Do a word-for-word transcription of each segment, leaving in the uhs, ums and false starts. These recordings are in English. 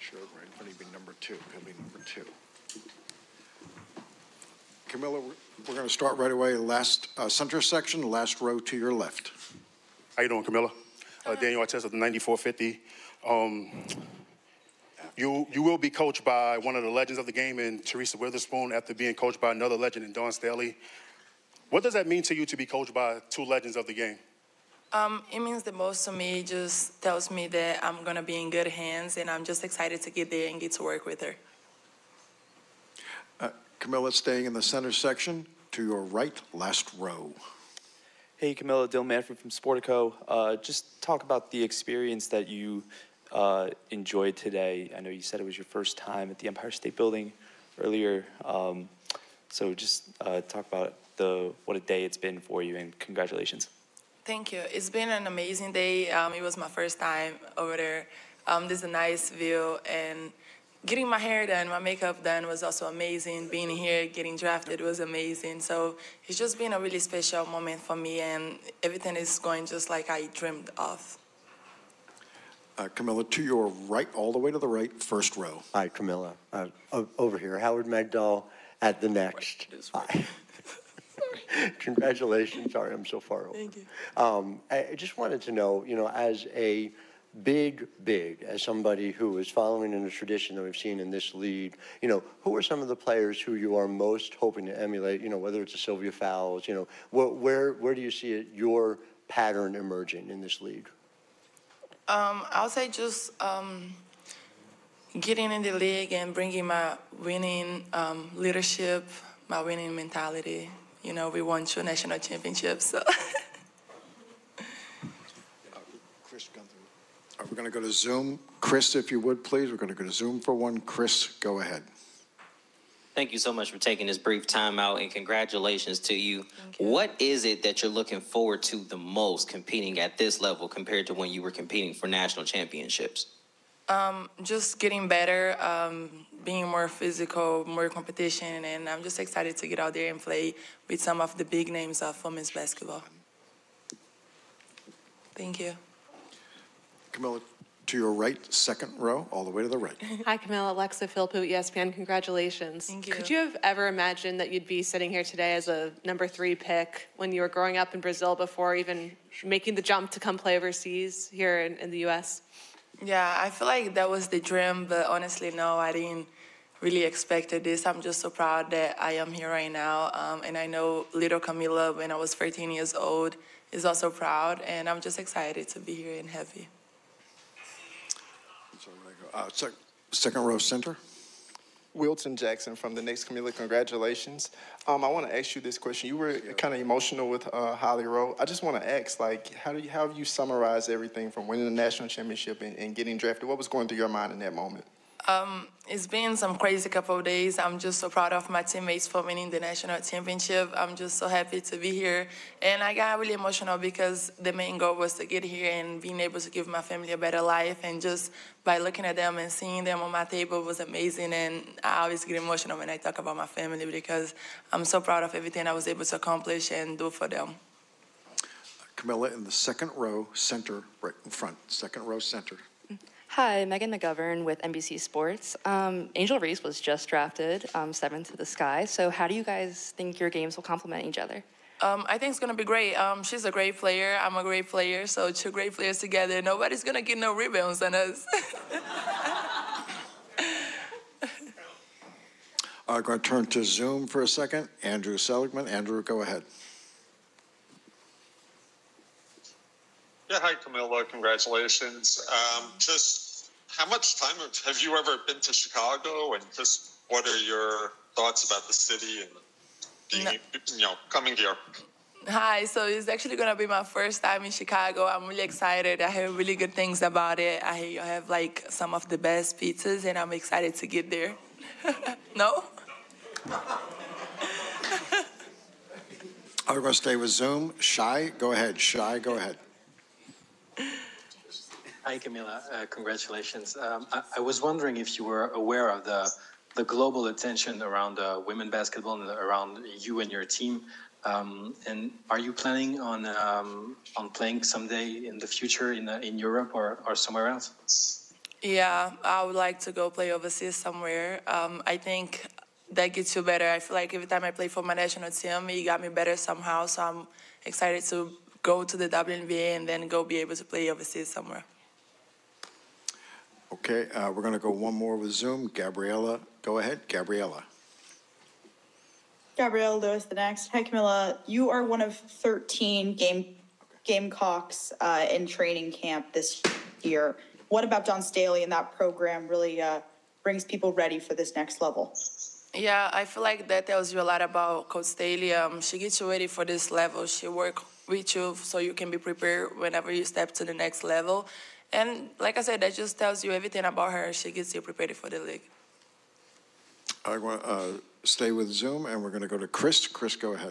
Sure, right. Going to be number two. He'll be number two. Camilla, we're going to start right away. Last uh, center section, last row to your left. How you doing, Camilla? Uh, Daniel Artest of the ninety-four fifty. Um, you you will be coached by one of the legends of the game in Teresa Witherspoon after being coached by another legend in Dawn Staley. What does that mean to you to be coached by two legends of the game? Um, it means the most to me. It just tells me that I'm going to be in good hands, and I'm just excited to get there and get to work with her. Uh, Camilla, staying in the center section, to your right, last row. Hey, Camilla, Dylan Manfred from Sportico. Uh, just talk about the experience that you uh, enjoyed today. I know you said it was your first time at the Empire State Building earlier. Um, so just uh, talk about the what a day it's been for you, and congratulations. Thank you. It's been an amazing day. Um, it was my first time over there. Um, this is a nice view, and getting my hair done, my makeup done was also amazing. Being here, getting drafted was amazing. So it's just been a really special moment for me, and everything is going just like I dreamed of. Uh, Camilla, to your right, all the way to the right, first row. Hi, Camilla. Uh, over here, Howard Magdal at the next. Right, Congratulations. Sorry, I'm so far over. Thank you. Um, I just wanted to know, you know, as a big, big, as somebody who is following in a tradition that we've seen in this league, you know, who are some of the players who you are most hoping to emulate, you know, whether it's a Sylvia Fowles, you know, where, where, where do you see it, your pattern emerging in this league? Um, I'll say just um, getting in the league and bringing my winning um, leadership, my winning mentality. You know, we won two national championships, so. Chris Gunther. Are we going to go to Zoom? Chris, if you would, please. We're going to go to Zoom for one. Chris, go ahead. Thank you so much for taking this brief time out, and congratulations to you. you. What is it that you're looking forward to the most competing at this level compared to when you were competing for national championships? Um, just getting better, um, being more physical, more competition, and I'm just excited to get out there and play with some of the big names of women's basketball. Thank you. Camilla, to your right, second row, all the way to the right. Hi, Camilla. Alexa Philpott, E S P N. Congratulations. Thank you. Could you have ever imagined that you'd be sitting here today as a number three pick when you were growing up in Brazil before even making the jump to come play overseas here in, in the U S? Yeah, I feel like that was the dream, but honestly, no, I didn't really expect this. I'm just so proud that I am here right now. Um, and I know little Camilla, when I was thirteen years old, is also proud, and I'm just excited to be here in Heavy. Uh, sec second row center. Wilton Jackson from the Next Camilla. Congratulations. Um, I want to ask you this question. You were kind of emotional with uh, Holly Rowe. I just want to ask, like, how do you, how have you summarized everything from winning the national championship and, and getting drafted? What was going through your mind in that moment? Um, it's been some crazy couple of days. I'm just so proud of my teammates for winning the national championship. I'm just so happy to be here. And I got really emotional because the main goal was to get here and being able to give my family a better life. And just by looking at them and seeing them on my table was amazing. And I always get emotional when I talk about my family because I'm so proud of everything I was able to accomplish and do for them. Camilla, in the second row center, right in front, second row center. Hi, Megan McGovern with N B C Sports. Um, Angel Reese was just drafted um, seventh to the sky. So how do you guys think your games will complement each other? Um, I think it's going to be great. Um, she's a great player. I'm a great player. So two great players together. Nobody's going to get no rebounds on us. I'm going to turn to Zoom for a second. Andrew Seligman. Andrew, go ahead. Yeah, hi, Camilla. Congratulations. Um, just how much time have, have you ever been to Chicago, and just what are your thoughts about the city and being, no. you know, coming here? Hi, so it's actually going to be my first time in Chicago. I'm really excited. I hear really good things about it. I hear you have, like, some of the best pizzas, and I'm excited to get there. No? I'm going to stay with Zoom. Shai, go ahead. Shai, go ahead. Hi, Camilla. Uh, congratulations. Um, I, I was wondering if you were aware of the the global attention around uh, women basketball and around you and your team. Um, and are you planning on um, on playing someday in the future in uh, in Europe or, or somewhere else? Yeah, I would like to go play overseas somewhere. Um, I think that gets you better. I feel like every time I play for my national team, it got me better somehow. So I'm excited to go to the W N B A and then go be able to play overseas somewhere. Okay, uh, we're going to go one more with Zoom. Gabriella, go ahead. Gabriella. Gabrielle Lewis, the next. Hi, Camilla. You are one of thirteen game Gamecocks uh, in training camp this year. What about Dawn Staley and that program really uh, brings people ready for this next level? Yeah, I feel like that tells you a lot about Coach Staley. Um, she gets you ready for this level. She works with you so you can be prepared whenever you step to the next level. And like I said, that just tells you everything about her. She gets you prepared for the league. I want to uh, stay with Zoom, and we're going to go to Chris. Chris, go ahead.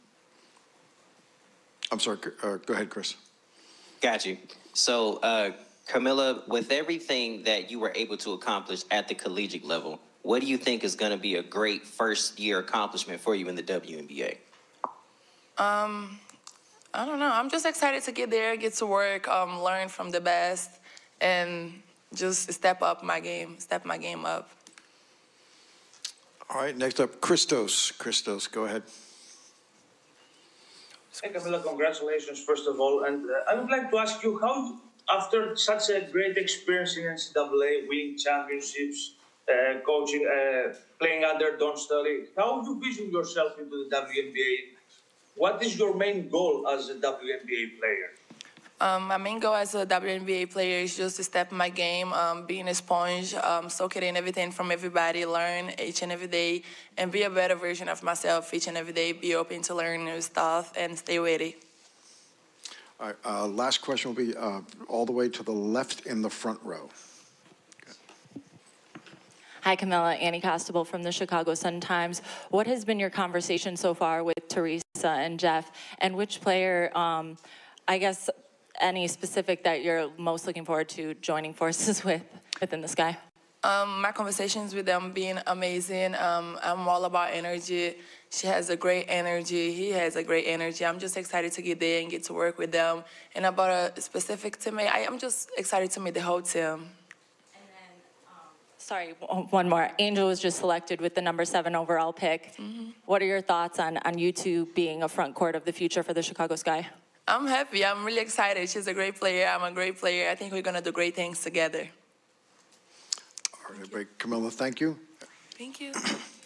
I'm sorry. Uh, go ahead, Chris. Got you. So, uh, Camilla, with everything that you were able to accomplish at the collegiate level, what do you think is going to be a great first-year accomplishment for you in the W N B A? Um, I don't know. I'm just excited to get there, get to work, um, learn from the best, and just step up my game, step my game up. All right, next up, Christos. Christos, go ahead. Hey, Camilla, congratulations, first of all. And uh, I would like to ask you, how, after such a great experience in N C double A, winning championships, uh, coaching, uh, playing under Dawn Staley, how do you vision yourself into the W N B A? What is your main goal as a W N B A player? Um, my main goal as a W N B A player is just to step my game, um, being a sponge, um, soak it in everything from everybody, learn each and every day, and be a better version of myself each and every day, be open to learn new stuff, and stay ready. All right, uh, last question will be uh, all the way to the left in the front row. Hi, Camilla. Annie Costable from the Chicago Sun-Times. What has been your conversation so far with Teresa and Jeff, and which player, um, I guess, any specific that you're most looking forward to joining forces with within the Sky? Um, my conversations with them being amazing. Um, I'm all about energy. She has a great energy. He has a great energy. I'm just excited to get there and get to work with them. And about a specific teammate, I am just excited to meet the whole team. Sorry, one more. Angel was just selected with the number seven overall pick. Mm-hmm. What are your thoughts on, on you two being a front court of the future for the Chicago Sky? I'm happy. I'm really excited. She's a great player. I'm a great player. I think we're going to do great things together. All right, everybody. Camilla, thank you. Thank you.